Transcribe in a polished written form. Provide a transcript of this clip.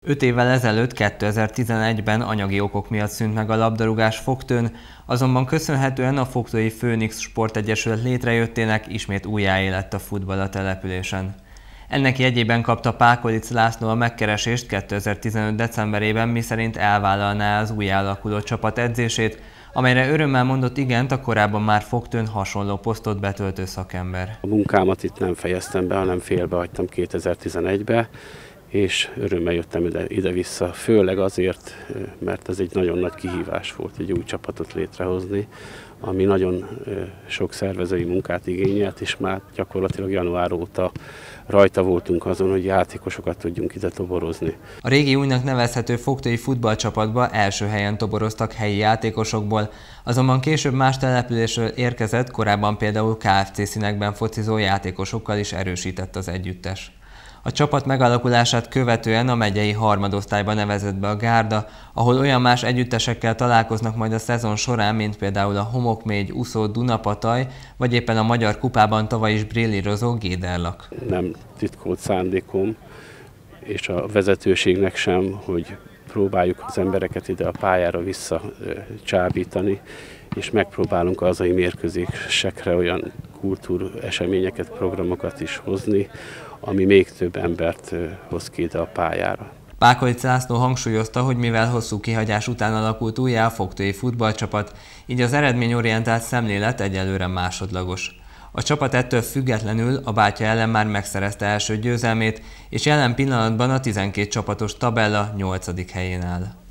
5 évvel ezelőtt, 2011-ben anyagi okok miatt szűnt meg a labdarúgás Fogtőn, azonban köszönhetően a Fogtói Főnix Sportegyesület létrejöttének ismét újjáéledt a futball a településen. Ennek jegyében kapta Pákolic László a megkeresést 2015. decemberében, miszerint elvállalná az újjáalakuló csapat edzését, amelyre örömmel mondott igent a korábban már Fogtőn hasonló posztot betöltő szakember. A munkámat itt nem fejeztem be, hanem félbehagytam 2011-be, és örömmel jöttem ide-vissza, főleg azért, mert ez egy nagyon nagy kihívás volt egy új csapatot létrehozni, ami nagyon sok szervezői munkát igényelt, és már gyakorlatilag január óta rajta voltunk azon, hogy játékosokat tudjunk ide toborozni. A régi újnak nevezhető fogtói futballcsapatba első helyen toboroztak helyi játékosokból, azonban később más településről érkezett, korábban például KFC színekben focizó játékosokkal is erősített az együttes. A csapat megalakulását követően a megyei harmadosztályba nevezett be a Gárda, ahol olyan más együttesekkel találkoznak majd a szezon során, mint például a Homokmégy, Uszó, Dunapataj, vagy éppen a Magyar Kupában tavaly is brillírozó Géderlak. Nem titkolt szándékom, és a vezetőségnek sem, hogy próbáljuk az embereket ide a pályára visszacsábítani, és megpróbálunk a hazai mérkőzésekre olyan kultúreseményeket, programokat is hozni, ami még több embert hoz ki ide a pályára. Pákolic László hangsúlyozta, hogy mivel hosszú kihagyás után alakult újjá a fogtói futballcsapat, így az eredményorientált szemlélet egyelőre másodlagos. A csapat ettől függetlenül a bátyja ellen már megszerezte első győzelmét, és jelen pillanatban a 12 csapatos tabella 8. helyén áll.